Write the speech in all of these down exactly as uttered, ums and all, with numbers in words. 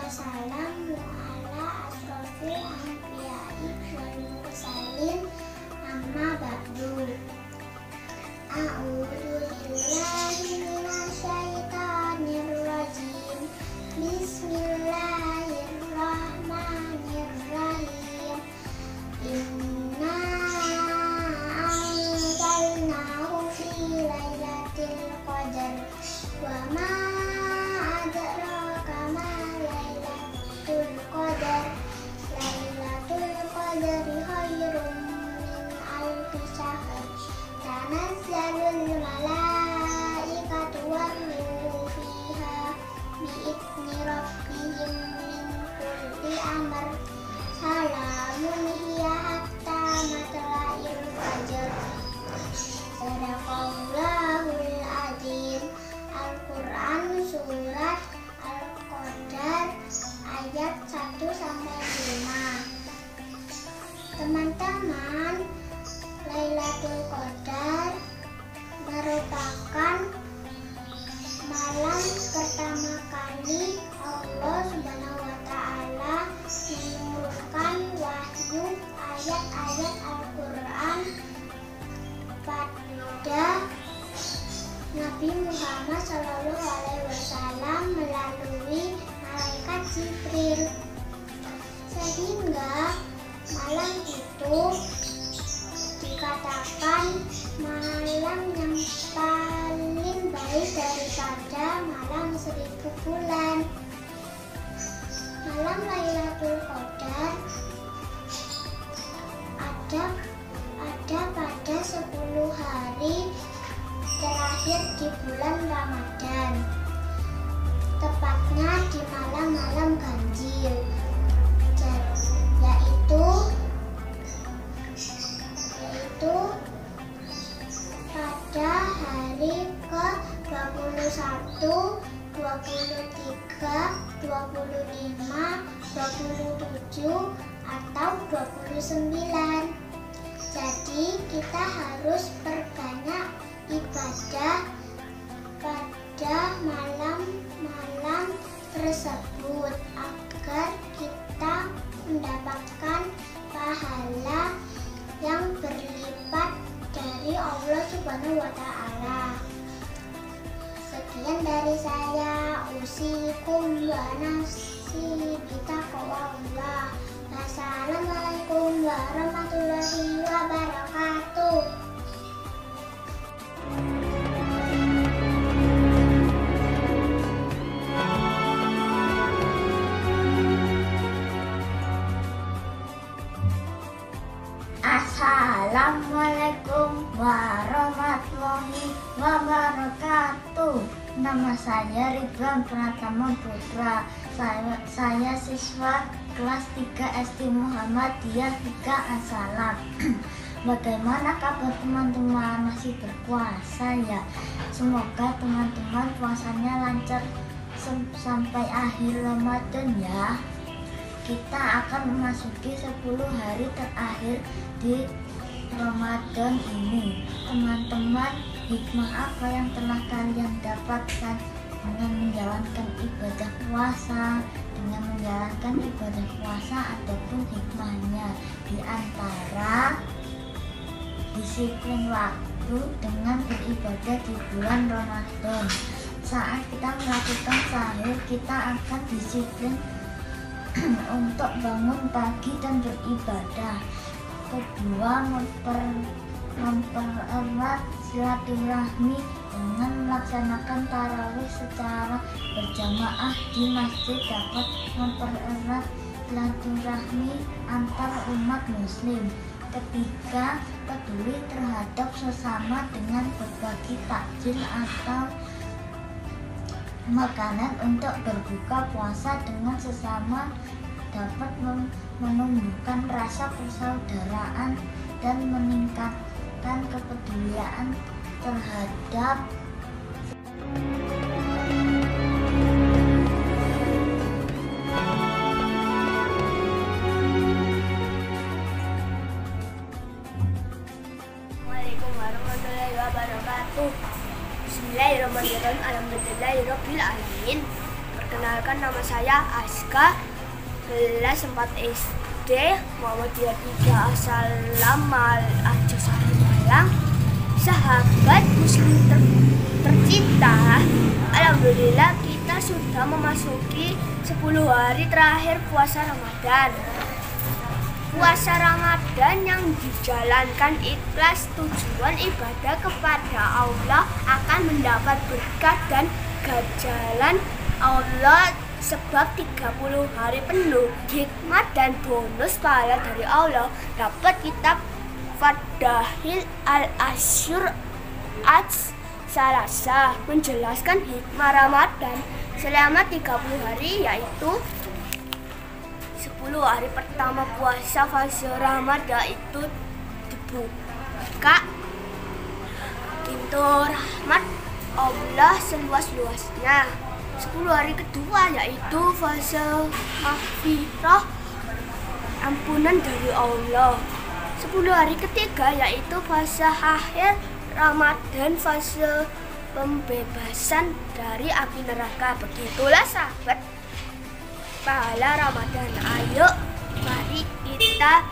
wassalam ala asrofil anbiya'i wal mursalin amma ba'du. A'udzu billahi minasyaitonir rajim. Bismillahirrahmanirrahim. Inna anzalnahu fi lailatul qadar wa ma adraka ma lailatul qadar. Lailatul qadari khairum min alfi syahr. Tanazzalul malaikatu war-ruhu fiha bi'izni rabbihim min kulli amr. Salamun hiya hatta matla'il fajr. Sadaqallahul adzim. Al-Quran surat Al-Qadar ayat satu sampai lima. Teman-teman, Lailatul Qadar merupakan malam pertama kali Allah Subhanahu wa Ta'ala menurunkan wahyu ayat-ayat Al-Quran pada Nabi Muhammad Shallallahu Alaihi Wasallam melalui malaikat Jibril, sehingga malam itu dikatakan malam yang paling baik daripada malam seribu bulan. Malam Lailatul Qadar ada ada pada sepuluh hari terakhir di bulan Ramadan, tepatnya di malam-malam ganjil, yaitu yaitu pada hari ke dua puluh satu, dua puluh tiga, dua puluh lima, dua puluh tujuh, atau dua puluh sembilan. Jadi kita harus perbanyak ibadah pada malam-malam tersebut agar kita mendapatkan pahala yang berlipat dari Allah Subhanahu wa Ta'ala. Sekian dari saya, usikum wa nafsi bitaqwallah. Wassalamualaikum warahmatullahi wabarakatuh. Assalamualaikum warahmatullahi wabarakatuh. Nama saya Ridwan Pratama Putra. Saya, saya siswa kelas tiga S D Muhammadiyah tiga Assalam. Bagaimana kabar teman-teman? Masih berpuasa ya? Semoga teman-teman puasanya lancar sampai akhir Ramadan ya. Kita akan memasuki sepuluh hari terakhir di Ramadan ini. Teman-teman, hikmah apa yang telah kalian dapatkan dengan menjalankan ibadah puasa? Dengan menjalankan ibadah puasa ataupun hikmahnya, di antara disiplin waktu dengan beribadah di bulan Ramadan. Saat kita melakukan sahur, kita akan disiplin untuk bangun pagi dan beribadah. Kedua, memper, mempererat silaturahmi dengan melaksanakan tarawih secara berjamaah di masjid dapat mempererat silaturahmi antar umat muslim. Ketiga, peduli terhadap sesama dengan berbagi takjil atau makanan untuk berbuka puasa dengan sesama dapat menumbuhkan rasa persaudaraan dan meningkatkan kepedulian terhadap Assalamualaikum warahmatullahi wabarakatuh. Bismillahirrahmanirrahim. Alhamdulillahirabbil alamin. Perkenalkan, nama saya Aska, kelas empat S D, Muhammadiyah tiga Asalam Al-Ajosari Malang. Sahabat muslim ter tercinta, alhamdulillah kita sudah memasuki sepuluh hari terakhir puasa Ramadan. Puasa Ramadan yang dijalankan ikhlas, tujuan ibadah kepada Allah akan mendapat berkat dan ganjaran Allah sebab tiga puluh hari penuh hikmat dan bonus pahala dari Allah. Dapat kitab Fadail Al-Asyur Ats-Salasa menjelaskan hikmah Ramadan selama tiga puluh hari, yaitu sepuluh hari pertama puasa fase Ramadan itu dibuka pintu rahmat Allah seluas-luasnya. Sepuluh hari kedua yaitu fase maghfirah, ampunan dari Allah. Sepuluh hari ketiga yaitu fase akhir Ramadan, fase pembebasan dari api neraka. Begitulah sahabat pahala Ramadan. Ayo mari kita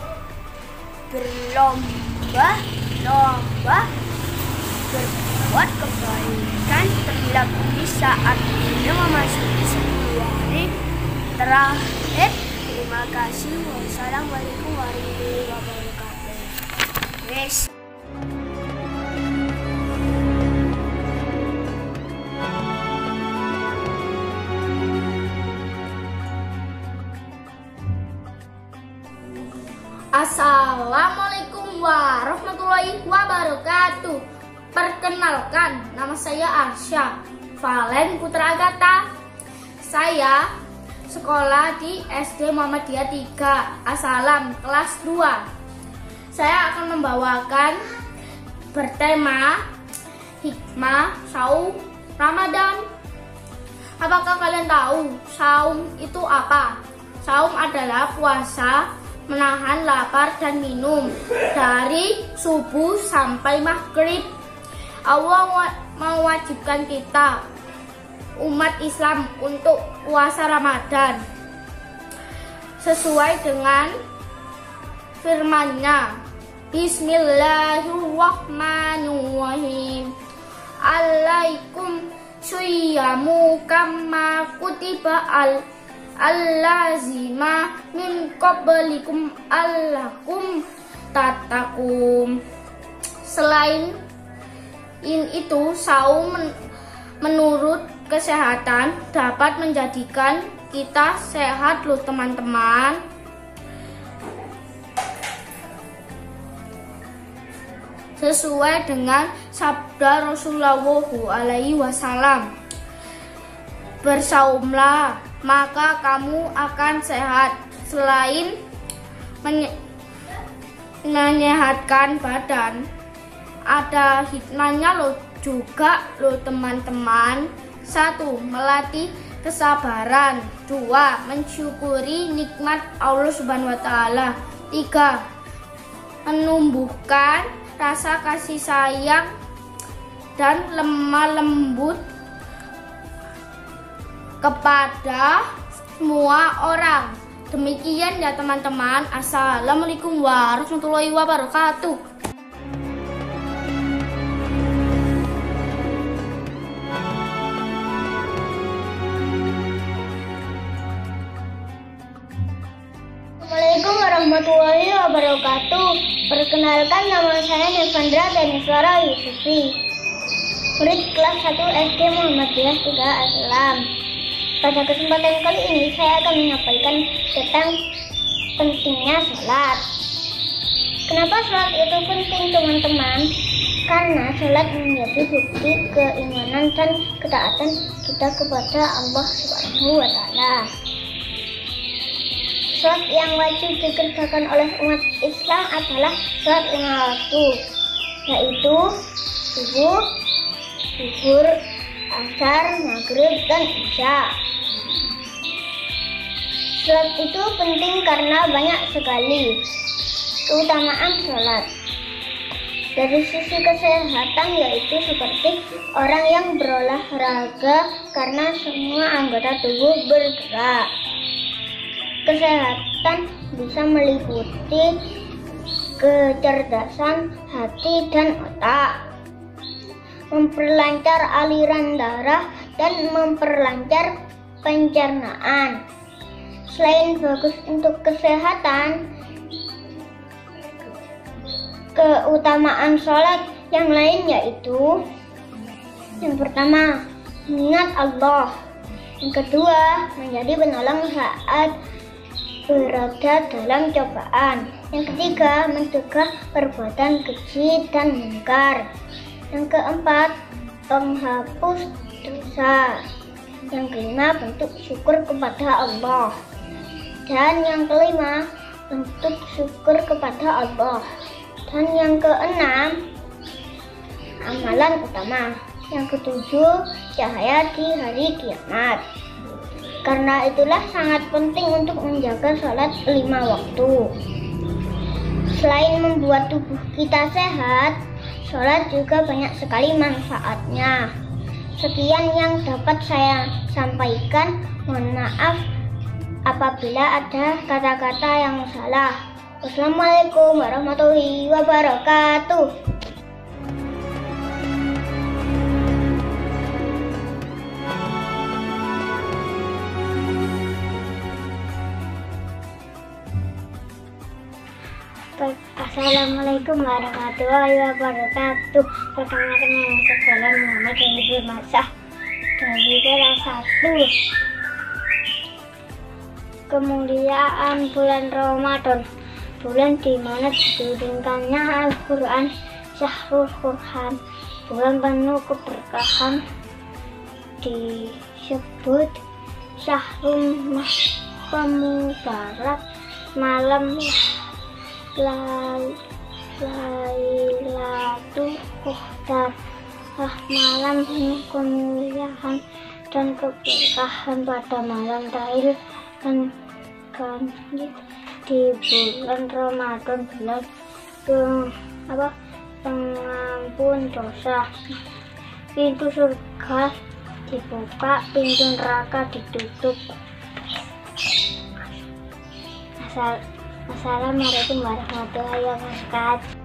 berlomba-lomba berbuat kebaikan terlebih di saat ini memasuki sepuluh hari terakhir. Terima kasih. Wassalamualaikum warahmatullahi wabarakatuh. Yes. Assalamualaikum warahmatullahi wabarakatuh. Perkenalkan, nama saya Arsya Valen Putra Agata. Saya sekolah di S D Muhammadiyah tiga Asalam kelas dua. Saya akan membawakan bertema hikmah saum Ramadan. Apakah kalian tahu saum itu apa? Saum adalah puasa menahan lapar dan minum dari subuh sampai maghrib. Allah mewajibkan kita umat Islam untuk puasa Ramadan sesuai dengan firman-Nya. Bismillahirrahmanirrahim. Alaikum syiyamu kama kutiba al allazima min qablikum allakum tattaqum. Selain in itu, saum men menurut kesehatan dapat menjadikan kita sehat loh teman-teman. Sesuai dengan sabda Rasulullah alaihi wasallam, bersaumlah maka kamu akan sehat. Selain menye menyehatkan badan, ada hikmahnya loh juga loh teman-teman. Satu, melatih kesabaran. Dua, mensyukuri nikmat Allah Subhanahu wa taala. Tiga, menumbuhkan rasa kasih sayang dan lemah lembut kepada semua orang. Demikian ya teman-teman. Assalamualaikum warahmatullahi wabarakatuh. Assalamualaikum warahmatullahi wabarakatuh. Perkenalkan, nama saya Nevandra Daniswara Yusufi, murid kelas satu S D Muhammadiyah tiga Asalam. Pada kesempatan kali ini saya akan menyampaikan tentang pentingnya sholat. Kenapa sholat itu penting teman-teman? Karena sholat menjadi bukti keimanan dan ketaatan kita kepada Allah Subhanahu wa taala. Sholat yang wajib dikerjakan oleh umat Islam adalah sholat lima waktu, yaitu subuh, zuhur, asar, maghrib, dan isya. Sholat itu penting karena banyak sekali keutamaan sholat. Dari sisi kesehatan yaitu seperti orang yang berolahraga karena semua anggota tubuh bergerak. Kesehatan bisa meliputi kecerdasan hati dan otak, memperlancar aliran darah dan memperlancar pencernaan. Selain bagus untuk kesehatan, keutamaan sholat yang lain yaitu yang pertama, mengingat Allah. Yang kedua, menjadi penolong saat berada dalam cobaan. Yang ketiga, mencegah perbuatan keji dan mungkar. Yang keempat, penghapus dosa. Yang kelima, bentuk syukur kepada Allah. Dan yang kelima, bentuk syukur kepada Allah. Dan yang keenam, amalan utama. Yang ketujuh, cahaya di hari kiamat. Karena itulah sangat penting untuk menjaga sholat lima waktu. Selain membuat tubuh kita sehat, sholat juga banyak sekali manfaatnya. Sekian yang dapat saya sampaikan. Mohon maaf apabila ada kata-kata yang salah. Wassalamualaikum warahmatullahi wabarakatuh. Assalamualaikum warahmatullahi wabarakatuh. Perkenalkan nama saya Muhammad Hendri Masah dari kelas satu. Kemuliaan bulan Ramadan, bulan di mana diturunkannya Al-Quran, Syahrul Quran, bulan penuh keberkahan, disebut Syahrul Mubarak, malam Lailatul Qadar, malam penuh kemuliaan dan keberkahan pada malam terakhir dan kan di bulan Ramadan, bulan ke apa pengampun dosa. Pintu surga dibuka, pintu neraka ditutup. Assalamualaikum warahmatullahi wabarakatuh.